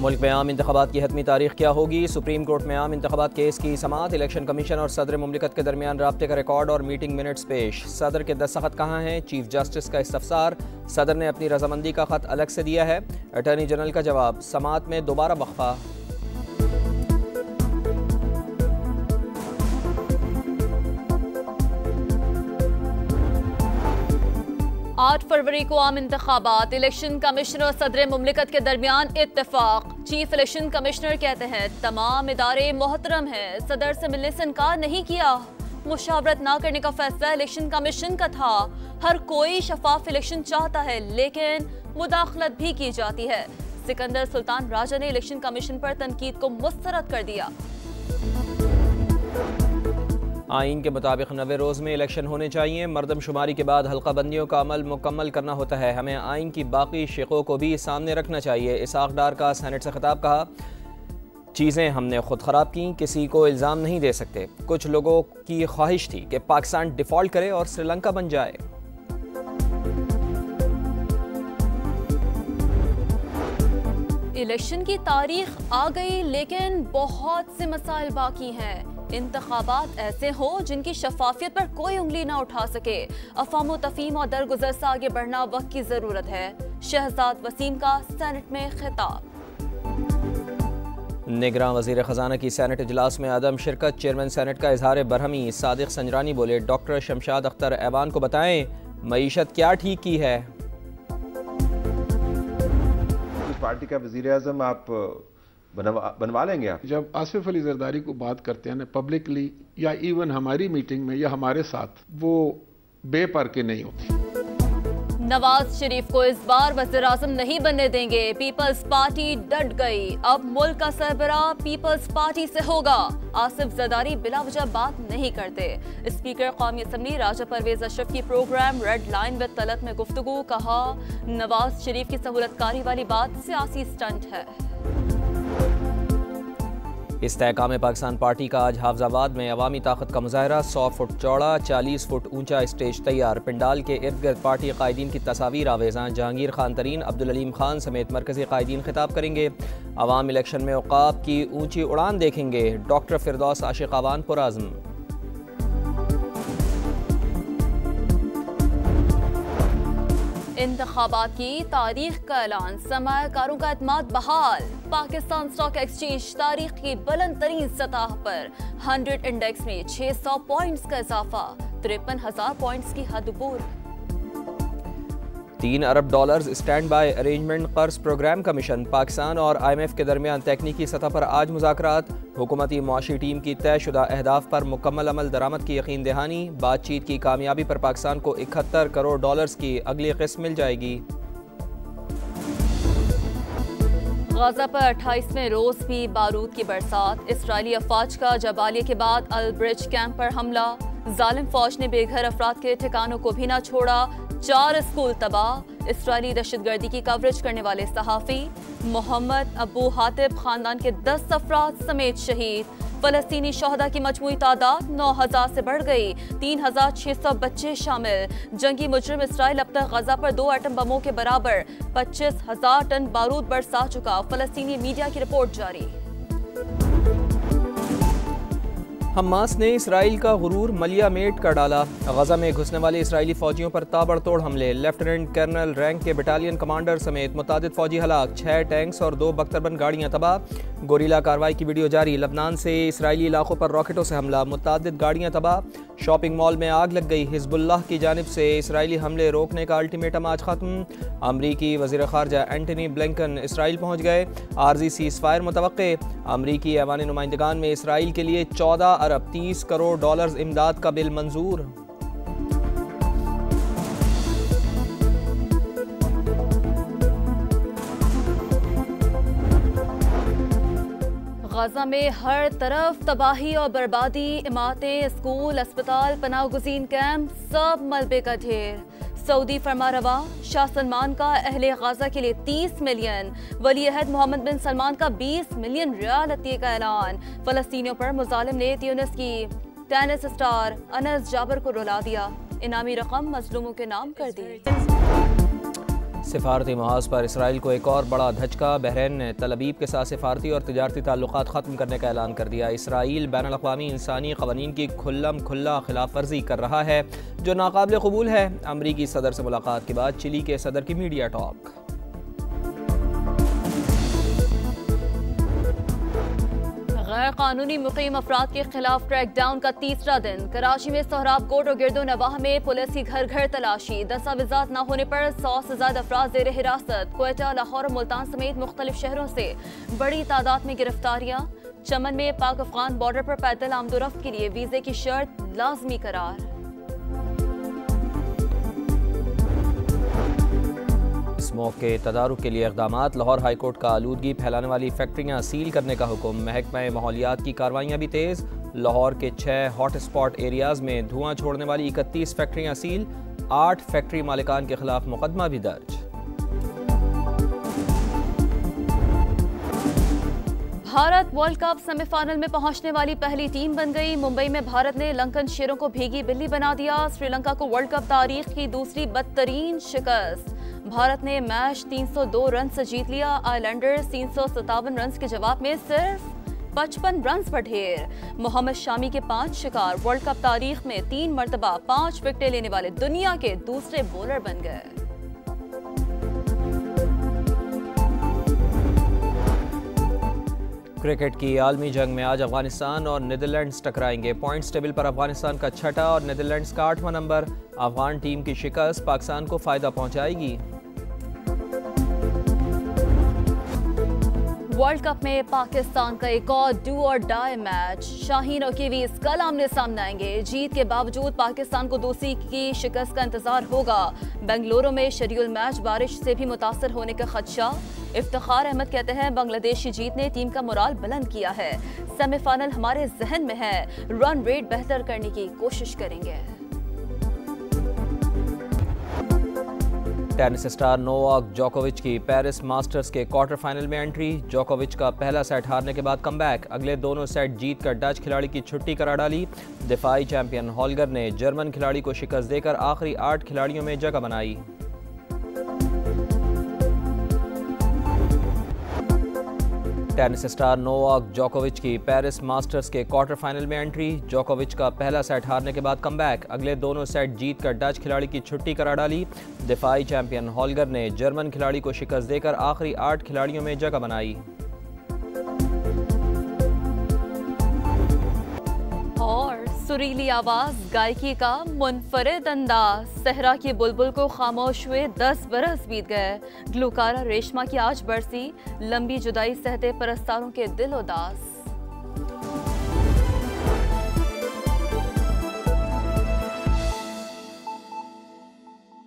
मुल्क में आम इंतखाबात की हतमी तारीख क्या होगी? सुप्रीम कोर्ट में आम इंतखाबात केस की समाअत। इलेक्शन कमीशन और सदर मुमलिकत के दरमियान राब्ते का रिकॉर्ड और मीटिंग मिनट्स पेश। सदर के दस्तखत कहाँ हैं? चीफ जस्टिस का इस्तफसार। सदर ने अपनी रजामंदी का खत अलग से दिया है। अटॉर्नी जनरल का जवाब। समाअत में दोबारा वक्फा। 8 फरवरी को आम इंतखाबात। इलेक्शन कमिश्नर और सदर मुमलिकत के दरमियान इत्तेफाक। चीफ इलेक्शन कमिश्नर कहते हैं तमाम इदारे मोहतरम हैं, सदर से मिलने से इनकार नहीं किया। मुशावरत ना करने का फैसला इलेक्शन कमीशन का था। हर कोई शफाफ इलेक्शन चाहता है, लेकिन मुदाखलत भी की जाती है। सिकंदर सुल्तान राजा ने इलेक्शन कमीशन पर तनकीद को मुस्तरद कर दिया। आइन के मुताबिक 90 रोज़ में इलेक्शन होने चाहिए। मरदमशुमारी के बाद हल्का बंदियों का अमल मुकम्मल करना होता है। हमें आइन की बाकी शिकों को भी सामने रखना चाहिए। इसाक डार का सेनेट से खिताब। कहा, चीज़ें हमने खुद ख़राब की, किसी को इल्ज़ाम नहीं दे सकते। कुछ लोगों की ख्वाहिश थी कि पाकिस्तान डिफ़ॉल्ट करे और श्रीलंका बन जाए। इलेक्शन की तारीख आ गई, लेकिन बहुत से मसाइल बाकी हैं। इंतखाबात ऐसे हो जिनकी शफाफियत पर कोई उंगली ना उठा सके। अफवाम तफहीम और दरगुजर से आगे बढ़ना वक्त की जरूरत है। शहजाद वसीम का सेनेट में खिताब। निगरान वज़ीर ख़जाना की सेनेट इजलास में अदम शिरकत। चेयरमैन सेनेट का इजहार बरहमी। सादिक संजरानी बोले, डॉक्टर शमशाद अख्तर ऐवान को बताएं मईशत क्या ठीक की है। पार्टी का वज़ीर आज़म आप बनवा लेंगे आप? जब आसिफ अली जरदारी को बात करते हैं ना पब्लिकली या इवन हमारी मीटिंग में या हमारे साथ, वो बेपर के नहीं होती। नवाज शरीफ को इस बार वज़ीर आज़म नहीं बनने देंगे। पीपल्स पार्टी डट गई। अब मुल्क का सरबराह पीपल्स पार्टी से होगा। आसिफ जरदारी बिला वजह बात नहीं करते। स्पीकर कौमी असम्बली राजा परवेज अशरफ की programme red line with Talat में गुफ्तगू। कहा, नवाज शरीफ की सहूलतकारी वाली बात सियासी स्टंट है। इस्तेहकाम पाकिस्तान पार्टी का आज हाफजाबाद में अवामी ताकत का मुजाहरा। 100 फुट चौड़ा 40 फुट ऊंचा स्टेज तैयार। पिंडाल के इर्द गिर्द पार्टी कायदीन की तस्वीर आवेज़ां। जहांगीर खान तरीन, अब्दुल अलीम खान समेत मरकजी कायदीन खिताब करेंगे। अवाम इलेक्शन में औकाब की ऊंची उड़ान देखेंगे। डॉक्टर फिरदौस आशिक आवान पुराज़्म। इंतखाबात की तारीख का ऐलान। सरमायाकारों का एतमाद बहाल। पाकिस्तान स्टॉक एक्सचेंज तारीख की बुलंद तरीन सतह पर 100 इंडेक्स में 600 पॉइंट्स का इजाफा। 53,000 पॉइंट्स की हद अबूर। $3 अरब स्टैंड बाय अरेंजमेंट कर्ज प्रोग्राम का मिशन। पाकिस्तान और IMF के दरमियान तकनीकी सतह पर आज मुज़ाकरात। हुकूमती मुआशी टीम की तयशुदा अहदाफ पर मुकम्मल अमल दरामद की यकीन दहानी। बातचीत की कामयाबी पर पाकिस्तान को $71 करोड़ की अगली किस्त मिल जाएगी। गाजा पर 28वें रोज भी बारूद की बरसात। इसराइली अफवाज का जबालिया के बाद अल ब्रिज कैंप पर हमला। जालिम फौज ने बेघर अफराद के ठिकानों को भी न छोड़ा। 4 स्कूल तबाह। इसराइली दहशतगर्दी की कवरेज करने वाले सहाफ़ी मोहम्मद अबू हातिब खानदान के 10 अफराद समेत शहीद। फलस्तीनी शहदा की मजमूई तादाद 9,000 से बढ़ गई। 3,600 बच्चे शामिल। जंगी मुजरिम इसराइल अब तक गजा पर 2 एटम बमों के बराबर 25,000 टन बारूद बरसा चुका। फलस्तीनी मीडिया की रिपोर्ट जारी। हमास ने इसराइल का गुरूर मलिया मेट कर डाला। गजा में घुसने वाले इसराइली फौजियों पर ताबड़तोड़ हमले। लेफ्टिनेंट कर्नल रैंक के बटालियन कमांडर समेत मुतादिद फौजी हलाक। 6 टैंक्स और 2 बख्तरबंद गाड़ियां तबाह। गोरीला कार्रवाई की वीडियो जारी। लबनान से इसराइली इलाकों पर रॉकेटों से हमला। मुतादिद गाड़ियां तबाह। शॉपिंग मॉल में आग लग गई। हिजबुल्लाह की जानिब से इसराइली हमले रोकने का अल्टीमेटम आज खत्म। अमरीकी वज़ीर ख़ारजा एंटनी ब्लिंकन इसराइल पहुँच गए। आर्जी सीज़फायर मुतवक्के। अमरीकी ऐवान नुमाइंदगान में इसराइल के लिए 14 अरब 30 करोड़ इमदाद का बिल मंजूर। गाजा में हर तरफ तबाही और बर्बादी। इमारतें, स्कूल, अस्पताल, पनाह गुज़ीन कैंप, सब मलबे का ढेर। सऊदी फरमारवा शाह सलमान का अहले गाजा के लिए 30 मिलियन। वली अहद मोहम्मद बिन सलमान का 20 मिलियन रियाल अतिये का ऐलान। फलस्तीनियों पर मुजालिम ने ट्यूनिस की टेनिस स्टार अनस जाबर को रुला दिया। इनामी रकम मजलूमों के नाम कर दी। सिफारती महाज पर इसराइल को एक और बड़ा धचका। बहरीन ने तल अबीब के साथ सिफारती और तिजारती ताल्लुकात ख़त्म करने का ऐलान कर दिया। इसराइल बैनुल अक़वामी इंसानी क़वानीन की खुल्ला खिलाफ वर्जी कर रहा है, जो नाकाबिल क़बूल है। अमरीकी सदर से मुलाकात के बाद चिली के सदर की मीडिया टॉक। गैर कानूनी मुकीम अफराद के खिलाफ क्रैकडाउन का तीसरा दिन। कराची में सोहराब कोट और गिरदो नवाह में पुलिस की घर घर तलाशी। दस्तावेजात न होने पर 100 से ज्यादा अफराद जेर हिरासत। क्वेटा, लाहौर और मुल्तान समेत मुख्तलिफ शहरों से बड़ी तादाद में गिरफ्तारियां। चमन में पाक अफगान बॉर्डर पर पैदल आमदोरफ्त के लिए वीजे की शर्त लाजमी करार। स्मोक के तदारुक के लिए इक़दामात। लाहौर हाईकोर्ट का आलूदगी फैलाने वाली फैक्ट्रियाँ सील करने का हुक्म। महकमा माहौलियात की कार्रवाइयाँ भी तेज़। लाहौर के 6 हॉट स्पॉट एरियाज़ में धुआं छोड़ने वाली 31 फैक्ट्रियाँ सील। 8 फैक्ट्री मालिकान के खिलाफ मुकदमा भी दर्ज। भारत वर्ल्ड कप सेमीफाइनल में पहुंचने वाली पहली टीम बन गई। मुंबई में भारत ने लंकन शेरों को भीगी बिल्ली बना दिया। श्रीलंका को वर्ल्ड कप तारीख की दूसरी बदतरीन शिकस्त। भारत ने मैच 302 रन से जीत लिया। आइलैंडर्स 357 रन के जवाब में सिर्फ 55 रन पर ढेर। मोहम्मद शामी के 5 शिकार। वर्ल्ड कप तारीख में 3 मरतबा 5 विकेटें लेने वाले दुनिया के दूसरे बॉलर बन गए। क्रिकेट की आलमी जंग में आज अफगानिस्तान और नीदरलैंड्स टकराएंगे। पॉइंट्स टेबल पर अफगानिस्तान का 6ठा और नीदरलैंड्स का 8वां नंबर। अफगान टीम की शिकस्त पाकिस्तान को फायदा पहुंचाएगी। वर्ल्ड कप में पाकिस्तान का एक और डू और डाई मैच। शाहीन और कीवीज कल आमने सामने आएंगे। जीत के बावजूद पाकिस्तान को दूसरी की शिकस्त का इंतजार होगा। बेंगलुरु में शेड्यूल मैच बारिश से भी मुतासर होने का खदशा। इफ्तिखार अहमद कहते हैं बांग्लादेश की जीत ने टीम का मोराल बुलंद किया है। सेमीफाइनल हमारे जहन में है। रन रेट बेहतर करने की कोशिश करेंगे। टेनिस स्टार नोवाक जोकोविच की पेरिस मास्टर्स के क्वार्टर फाइनल में एंट्री। जोकोविच का पहला सेट हारने के बाद कमबैक। अगले दोनों सेट जीत कर डच खिलाड़ी की छुट्टी करा डाली। दिफाई चैंपियन हॉलगर ने जर्मन खिलाड़ी को शिकस्त देकर आखिरी 8 खिलाड़ियों में जगह बनाई। टेनिस स्टार नोवाक जोकोविच की पेरिस मास्टर्स के क्वार्टर फाइनल में एंट्री। जोकोविच का पहला सेट हारने के बाद कमबैक। अगले दोनों सेट जीत कर डच खिलाड़ी की छुट्टी करा डाली। दिफाई चैंपियन हॉलगर ने जर्मन खिलाड़ी को शिकस्त देकर आखिरी 8 खिलाड़ियों में जगह बनाई। और सुरीली आवाज, गायकी का मुनफरिद अंदाज। सहरा की बुलबुल को खामोश हुए 10 बरस बीत गए। ग्लूकारा रेशमा की आज बरसी। लंबी जुदाई सहते परस्तारों के दिल उदास।